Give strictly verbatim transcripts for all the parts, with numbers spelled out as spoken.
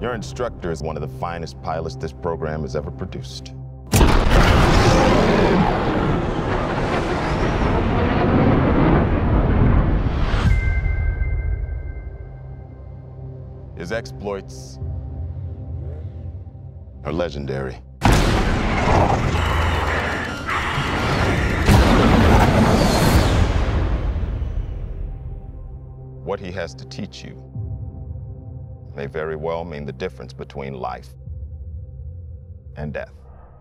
Your instructor is one of the finest pilots this program has ever produced. His exploits are legendary. What he has to teach you may very well mean the difference between life and death.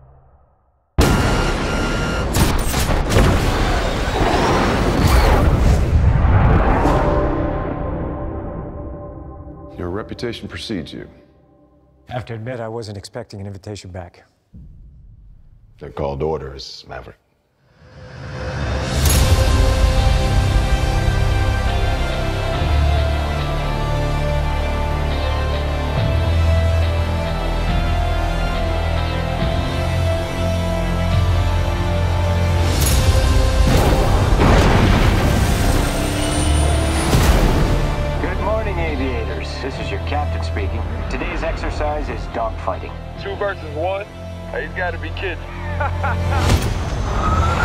Your reputation precedes you. I have to admit, I wasn't expecting an invitation back. They're called orders, Maverick. This is your captain speaking. Today's exercise is dogfighting. Two versus one? He's got to be kidding.